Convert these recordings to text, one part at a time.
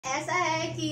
ऐसा है कि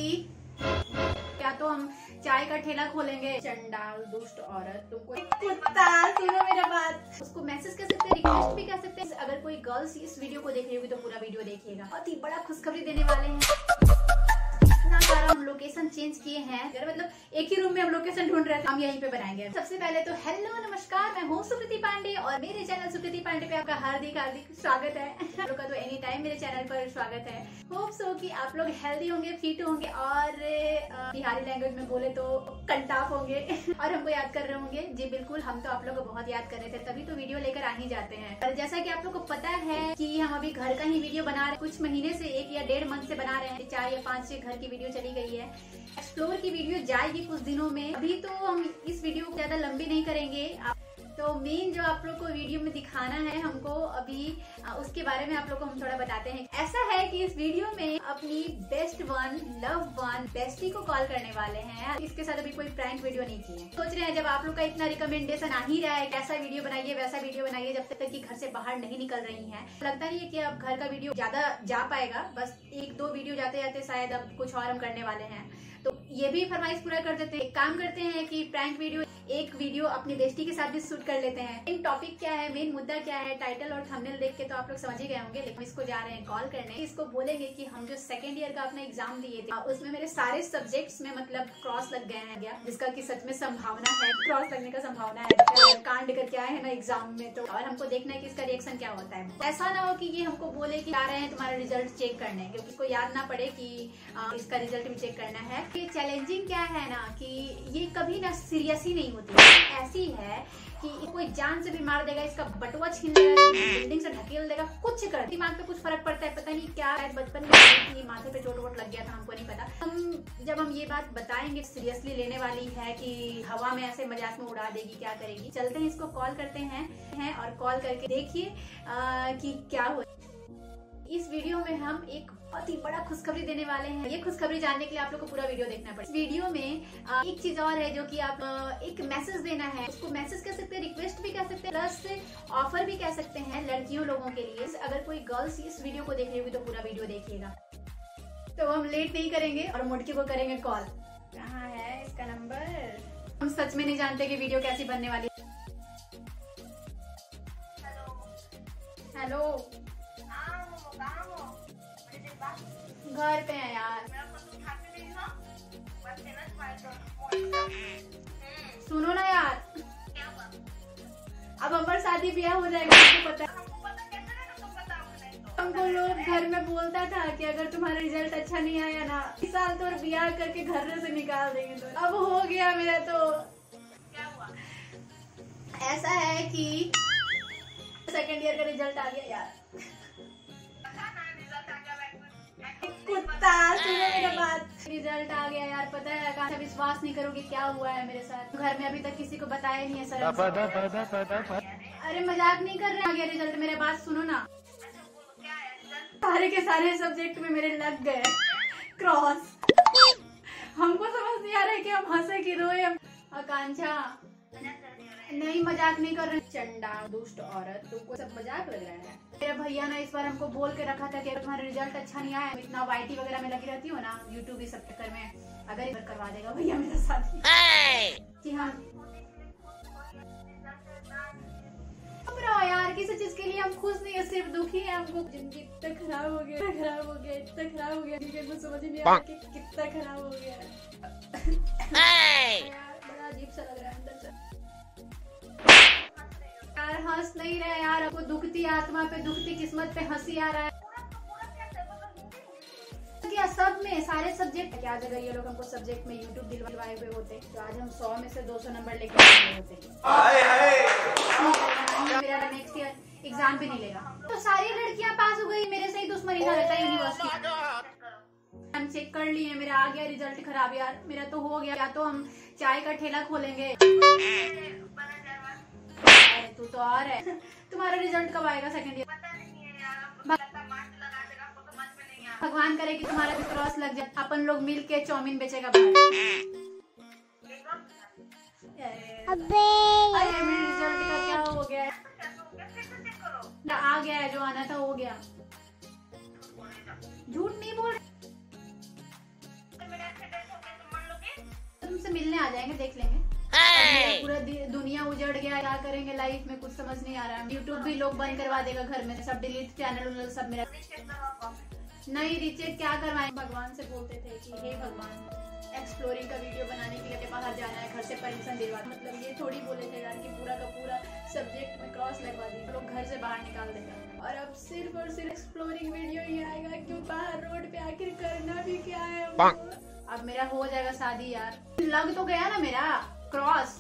क्या तो हम चाय का ठेला खोलेंगे। चंडाल दुष्ट औरत, तुमको कुत्ता, सुनो मेरा बात। उसको मैसेज कर सकते हैं, रिक्वेस्ट भी कर सकते हैं। अगर कोई गर्ल्स इस वीडियो को देख रही होगी तो पूरा वीडियो देखिएगा। बहुत ही बड़ा खुशखबरी देने वाले हैं। इतना सारा हम लोकेशन चेंज किए हैं, मतलब एक ही रूम में हम लोकेशन ढूंढ रहे थे, हम यहीं पे बनाएंगे। सबसे पहले तो हेलो नमस्कार, मैं हूँ सुकृति पांडे और मेरे चैनल सुकृति पांडे पे आपका हार्दिक स्वागत है। आप लोग का तो एनी टाइम मेरे चैनल पर स्वागत है। होप सो कि आप लोग हेल्दी होंगे, फिट होंगे और बिहारी लैंग्वेज में बोले तो कंटाप होंगे और हमको याद कर रहे होंगे। जी बिल्कुल, हम तो आप लोग को बहुत याद कर रहे थे, तभी तो वीडियो लेकर आ ही जाते हैं। और जैसा कि आप लोग को पता है कि हम अभी घर का ही वीडियो बना रहे हैं। कुछ महीने से 1 या 1.5 मंथ से बना रहे हैं। 4 या 5 घर की वीडियो चली गई है। एक्सप्लोर की वीडियो जाएगी कुछ दिनों में। अभी तो हम इस वीडियो को ज्यादा लंबी नहीं करेंगे। तो मेन जो आप लोग को वीडियो में दिखाना है हमको अभी, उसके बारे में आप लोग को हम थोड़ा बताते हैं। ऐसा है कि इस वीडियो में अपनी best one, love one, bestie को कॉल करने वाले हैं। इसके साथ अभी कोई प्रैंक वीडियो नहीं की है। सोच रहे हैं जब आप लोग का इतना रिकमेंडेशन आ ही रहा है, कैसा वीडियो बनाइए वैसा वीडियो बनाइए, जब तक कि घर से बाहर नहीं निकल रही है। लगता नहीं है कि अब घर का वीडियो ज्यादा जा पाएगा। बस 1-2 वीडियो जाते जाते शायद अब कुछ और हम करने वाले हैं। तो ये भी फरमाइश पूरा कर देते हैं। एक काम करते हैं कि प्रैंक वीडियो, एक वीडियो अपनी बेस्टी के साथ भी शूट कर लेते हैं। इन टॉपिक क्या है, मेन मुद्दा क्या है, टाइटल और थंबनेल देख के तो आप लोग समझ ही गए होंगे। लेकिन इसको जा रहे हैं कॉल करने। इसको बोलेंगे कि हम जो सेकंड ईयर का अपना एग्जाम दिए थे, उसमें मेरे सारे सब्जेक्ट्स में मतलब क्रॉस लग गए हैं, जिसका कि सच में संभावना है, क्रॉस लगने का संभावना है। कांड करके आए हैं ना एग्जाम में, तो और हमको देखना है कि इसका रिएक्शन क्या होता है। ऐसा ना हो कि ये हमको बोले कि आ रहे हैं तुम्हारा रिजल्ट चेक करने, क्योंकि इसको याद ना पड़े कि इसका रिजल्ट भी चेक करना है। ये चैलेंजिंग क्या है ना कि ये कभी ना सीरियस ही नहीं होती है। ऐसी है कि कोई जान से भी मार देगा, इसका बटुआ छीन लेगा, बिल्डिंग से ढकेल देगा, कुछ कर, दिमाग पे कुछ फर्क पड़ता है। पता नहीं क्या है, बचपन में माथे पे चोट वोट लग गया था, हमको नहीं पता। जब हम ये बात बताएंगे सीरियसली लेने वाली है कि हवा में ऐसे मजाक में उड़ा देगी, क्या करेगी। चलते हैं, इसको कॉल करते हैं और कॉल करके देखिए कि क्या हो। इस वीडियो में हम एक बहुत ही बड़ा खुशखबरी देने वाले हैं। ये खुशखबरी जानने के लिए आप लोग को पूरा वीडियो देखना पड़ेगा। इस वीडियो में एक चीज और है जो कि आप एक मैसेज देना है। उसको मैसेज कर सकते हैं, रिक्वेस्ट भी कर सकते हैं, प्लस ऑफर भी कह सकते हैं लड़कियों लोगों के लिए। अगर कोई गर्ल्स इस वीडियो को देख रही होगी तो पूरा वीडियो देखिएगा। तो हम लेट नहीं करेंगे और मुटकी को करेंगे कॉल। कहाँ है इसका नंबर? हम सच में नहीं जानते कि वीडियो कैसी बनने वाली है। हेलो, घर पे है यार। सुनो ना यार, अब हमारा शादी ब्याह हो जाएगा, आपको पता है। हमको लोग घर में बोलता था कि अगर तुम्हारा रिजल्ट अच्छा नहीं आया ना, इस साल तो ब्याह करके घर से निकाल देंगे। तो अब हो गया मेरा। तो क्या हुआ? ऐसा है कि सेकेंड ईयर का रिजल्ट आ गया यार। कुत्ता, सुनो मेरा बात। रिजल्ट आ गया यार, पता है कहाँ, विश्वास नहीं करोगे क्या हुआ है मेरे साथ। घर में अभी तक किसी को बताया नहीं है सर। अरे मजाक नहीं कर रहे हैं। आ गया रिजल्ट, मेरा बात सुनो ना। सारे के सारे सब्जेक्ट में मेरे लग गए क्रॉस। हमको समझ नहीं आ रहा है कि हम हंसे कि रोए। आकांक्षा, नहीं मजाक नहीं कर रहे। चंडाल दुष्ट औरत, तुमको सब मजाक लग रहा है। मेरा भैया ना इस बार हमको बोल के रखा था कि अगर तुम्हारा रिजल्ट अच्छा नहीं आया, इतना वाईटी वगैरह में लगी रहती हो ना, यूट्यूब इस सब चक्कर में, अगर इधर करवा देगा भैया मेरा साथ कि हाँ यार, किसी चीज के लिए हम खुश नहीं है, सिर्फ दुखी है। हमको जिंदगी इतना खराब हो गया, इतना खराब हो गया, इतना खराब हो गया, समझ नहीं आ रहा कि कितना खराब हो गया यार। बड़ा अजीब सा लग रहा है अंदर से यार। हंस नहीं रहे यार, आपको दुखती आत्मा पे, दुखती किस्मत पे हंसी आ रहा है क्या? सब में सारे सब्जेक्ट, क्या जगह ये लोग हमको सब्जेक्ट में यूट्यूब दिलवाए हुए होते तो आज हम 100 में से 200 नंबर लेके आए होते। मेरा नेक्स्ट ईयर एग्जाम भी नहीं लेगा। तो सारी लड़कियां पास हो गई, मेरे से ही दुश्मनी ना रहता यूनिवर्सिटी। हम चेक कर लिए, मेरा आ गया रिजल्ट खराब यार। मेरा तो हो गया। या तो हम चाय का ठेला खोलेंगे। तू तो और है। तुम्हारा रिजल्ट कब आएगा सेकंड ईयर? भगवान करे कि तुम्हारा भी क्रॉस लग जाए, अपन लोग मिल के चाउमीन बेचेगा बाहर। अरे मेरे रिजल्ट का क्या हो गया है? आ गया है, जो आना था हो गया। झूठ नहीं बोल रहे। तुमसे मिलने आ जाएंगे, देख लेंगे। पूरा दुनिया उजड़ गया, क्या करेंगे लाइफ में कुछ समझ नहीं आ रहा है। यूट्यूब भी लोग बंद करवा देगा घर में, सब डिलीट चैनल सब मेरा। नहीं रिचेक क्या करवाएं, भगवान से बोलते थे कि हे भगवान एक्सप्लोरिंग का वीडियो बनाने के लिए बाहर जाना है, घर से परमिशन दिलवा। मतलब ये थोड़ी बोले थे यार कि पूरा का पूरा सब्जेक्ट में क्रॉस लगवा दी, लोग घर से बाहर निकाल देगा। और अब सिर्फ और सिर्फ एक्सप्लोरिंग वीडियो ही आएगा, क्यों बाहर रोड पे आखिर करना भी क्या है। अब मेरा हो जाएगा शादी यार, लग तो गया ना मेरा क्रॉस।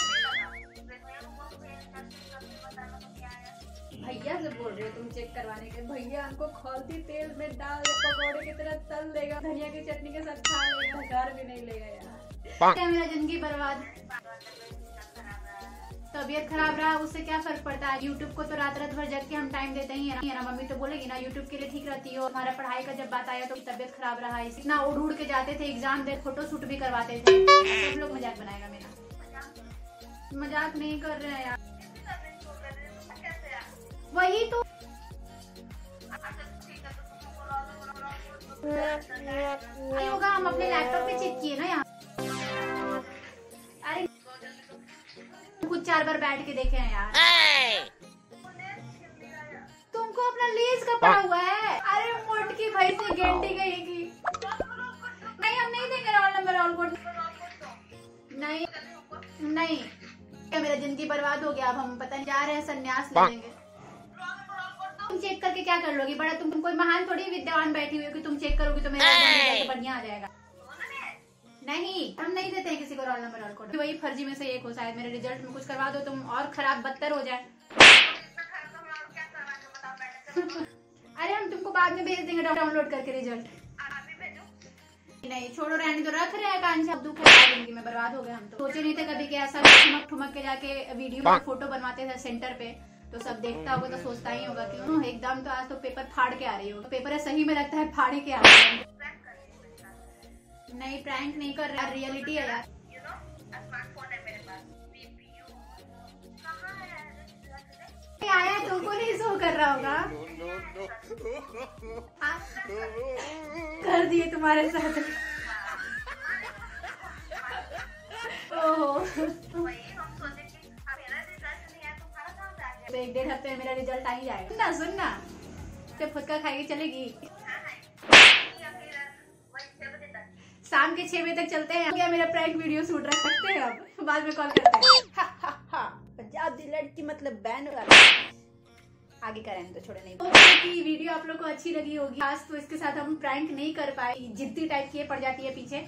भैया से बोल रहे हो तुम चेक करवाने के? भैया हमको खौलती तेल में डाल दे, पकौड़े की तरह तल देगा, धनिया की चटनी के साथ खा लेगा, घर भी नहीं लेगा यार। क्या मेरा जिंदगी बर्बाद। तबीयत खराब रहा उससे क्या फर्क पड़ता है। यूट्यूब को तो रात रात भर जग के हम टाइम देते ही है ना। मम्मी तो बोलेगी ना यूट्यूब के लिए ठीक रहती हो। हमारा पढ़ाई का जब बात आया तो तबीयत खराब रहा, इतना उड़ उड़ के जाते थे एग्जाम दे, फोटो शूट भी करवाते थे। सब लोग मजाक बनाएगा मेरा। मजाक नहीं कर रहे हैं यार, वही तो। होगा हम अपने लैपटॉप पे चेक किए ना यहाँ। अरे कुछ 4 बार बैठ के देखे हैं यार। तुमको अपना लीज का पड़ा हुआ है। अरे मोट की भाई से गेंटी गई की। नहीं हम नहीं देंगे रोल नंबर रोल कोड। नहीं नहीं, मेरा जिंदगी बर्बाद हो गया। अब हम पता नहीं जा रहे हैं संन्यास ले लेंगे। तुम चेक करके क्या कर लोगी? बड़ा तुम कोई महान थोड़ी विद्वान बैठी हुई हो कि तुम चेक करोगी तो मेरा बढ़िया आ जाएगा। नहीं हम नहीं देते हैं किसी को रोल नंबर रोल कोड। वही फर्जी में से एक हो, शायद मेरे रिजल्ट में कुछ करवा दो तुम और खराब बदतर हो जाए। अरे हम तुमको बाद में भेज देंगे डाउनलोड करके रिजल्ट। नहीं छोड़ो, रहने तो रख रहे हैं कांचा। दुख है जिंदगी में, बर्बाद हो गए हम तो। सोचे नहीं थे कभी कि ऐसा ठुमक ठुमक के जाके वीडियो में फोटो बनवाते थे सेंटर पे, तो सब देखता होगा तो सोचता ही होगा क्यों एकदम तो आज तो पेपर फाड़ के आ रही हो। पेपर है सही में लगता है फाड़े के आ रही है। नहीं प्रैंक नहीं कर रहा, रियलिटी है यार। आया तुमको नहीं शो कर रहा होगा। कर दिए तुम्हारे साथ। ओहो 1-1.5 हफ्ते में मेरा रिजल्ट आ ही जाएगा। ना सुनना, जब फुटका खाएगी चलेगी। शाम के 6 बजे तक चलते हैं। क्या मेरा प्रैंक वीडियो शूट रख सकते हैं? अब बाद में कॉल करते हैं। पंजाब दी लड़की मतलब बैन आगे करें तो छोड़े नहीं। कि वीडियो आप लोग को अच्छी लगी होगी। आज तो इसके साथ हम प्रैंक नहीं कर पाए, जिद्दी टाइप की पड़ जाती है पीछे।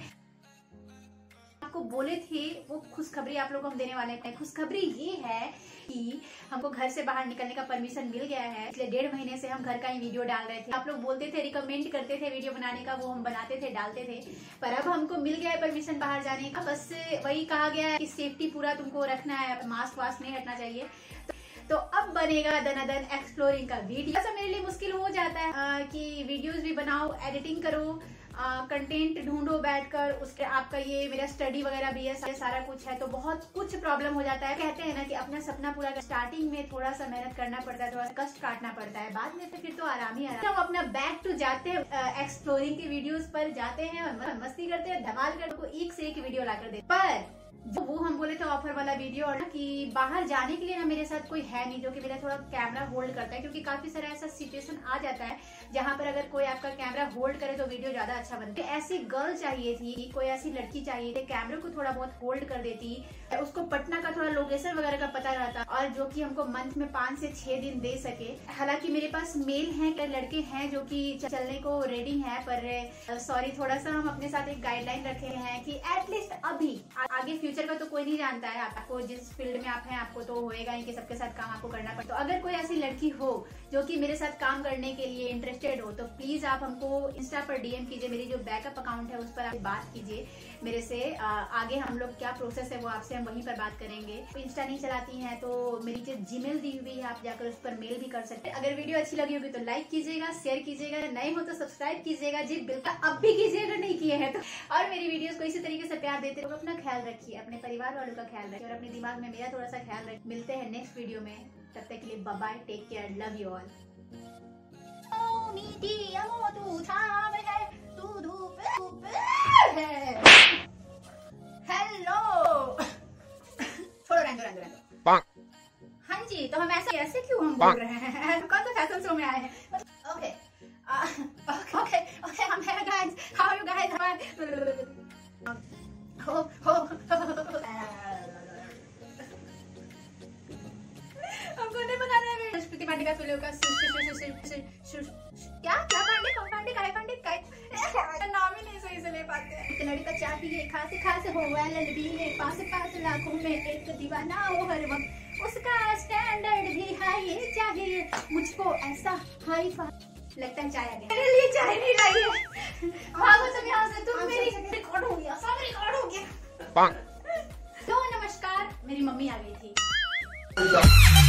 आपको बोले थे वो खुशखबरी आप लोग को हम देने वाले हैं। खुशखबरी ये है कि हमको घर से बाहर निकलने का परमिशन मिल गया है। पिछले 1.5 महीने से हम घर का ही वीडियो डाल रहे थे। आप लोग बोलते थे, रिकमेंड करते थे वीडियो बनाने का, वो हम बनाते थे डालते थे। पर अब हमको मिल गया है परमिशन बाहर जाने का। बस वही कहा गया है कि सेफ्टी पूरा तुमको रखना है, मास्क वास्क नहीं हटना चाहिए। तो अब बनेगा दनादन एक्सप्लोरिंग का वीडियो। ऐसा मेरे लिए मुश्किल हो जाता है कि वीडियोस भी बनाओ, एडिटिंग करो, कंटेंट ढूंढो बैठकर, उसके आपका ये मेरा स्टडी वगैरह भी है, सारा कुछ है, तो बहुत कुछ प्रॉब्लम हो जाता है। कहते हैं ना कि अपना सपना पूरा स्टार्टिंग में थोड़ा सा मेहनत करना पड़ता है, थोड़ा सा कष्ट काटना पड़ता है, बाद में फिर तो आराम ही आराम। हम अपना बैक टू जाते हैं, एक्सप्लोरिंग के वीडियोस पर जाते हैं और मस्ती करते हैं, धमाल करके एक से एक वीडियो ला कर देते। पर जो वो हम बोले थे ऑफर वाला वीडियो, और कि बाहर जाने के लिए ना मेरे साथ कोई है नहीं जो कि मेरा थोड़ा कैमरा होल्ड करता है, क्योंकि काफी सारा ऐसा सिचुएशन आ जाता है जहाँ पर अगर कोई आपका कैमरा होल्ड करे तो वीडियो ज्यादा अच्छा बनता है। ऐसी गर्ल चाहिए थी, कोई ऐसी लड़की चाहिए थी कैमरे को थोड़ा बहुत होल्ड कर देती, उसको पटना का थोड़ा लोकेशन वगैरह का पता रहता, और जो कि हमको मंथ में 5 से 6 दिन दे सके। हालांकि मेरे पास मेल हैं, लड़के हैं जो कि चलने को रेडी हैं, पर सॉरी थोड़ा सा हम अपने साथ एक गाइडलाइन रखे हैं कि एटलीस्ट अभी, आगे फ्यूचर का तो कोई नहीं जानता है। आपको जिस फील्ड में आप हैं आपको तो होएगा ही कि सबके साथ काम आपको करना पड़ता। तो अगर कोई ऐसी लड़की हो जो कि मेरे साथ काम करने के लिए इंटरेस्टेड हो तो प्लीज आप हमको इंस्टा पर डीएम कीजिए। मेरी जो बैकअप अकाउंट है उस पर आप बात कीजिए मेरे से। आगे हम लोग क्या प्रोसेस है वो आपसे हम वहीं पर बात करेंगे। इंस्टा नहीं चलाती हैं तो मेरी जो जीमेल दी हुई है आप जाकर उस पर मेल भी कर सकते हैं। अगर वीडियो अच्छी लगी होगी तो लाइक कीजिएगा, शेयर कीजिएगा, नए हो तो सब्सक्राइब कीजिएगा जी, बिल्कुल अब भी कीजिएगा नहीं किए हैं तो। और मेरी वीडियोस को इसी तरीके से प्यार देते रहो। अपना ख्याल रखिए, अपने परिवार वालों का ख्याल रखिए और अपने दिमाग में मेरा थोड़ा सा ख्याल रखिए। मिलते हैं नेक्स्ट वीडियो में, तब तक के लिए bye bye, take care, love you all. तू छाव है, तू धूप है। क्यों हम बोल रहे हैं? कौन सा फैशन शो में आए हैं? ओके ओके ओके हम हैं गाइस, हाउ यू गाइस? हमको नहीं पता है। स्मृति पांडे का फिल्म का क्या क्या पांडे कौन पांडे काय पांडे काय नाम ही नहीं सही से ले पाते हैं। एक लड़का चाह पिए खासे खासे हो लड़बीले पास पास लाखों में एक दीवाना हो हर वक्त, उसका स्टैंडर्ड भी हाई चाहिए, मुझको ऐसा हाई फाई। लगता है चाय आ गया, मेरे लिए चाय नहीं लाई है। भागो तुम यहाँ से, तुम मेरी रिकॉर्ड हो गया, सब रिकॉर्ड हो गया। तो नमस्कार, मेरी मम्मी आ गई थी।